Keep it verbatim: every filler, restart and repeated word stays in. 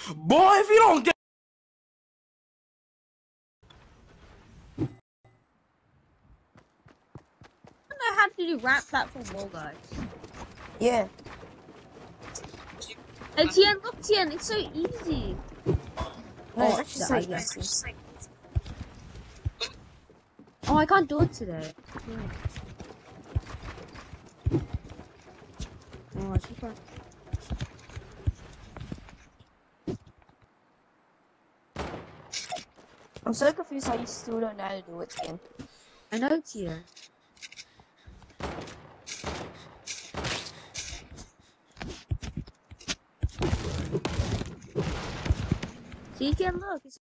Boy, if you don't get I don't know how to do ramp platform wall, guys. Yeah. Hey, Tien, look, Tien, it's so easy. No, Oh, it's actually the- so I guess. easy. Oh, I can't do it today. Oh, I should try. I'm so confused how you still don't know how to do it again. I know, Tien. See, Tien, look. It's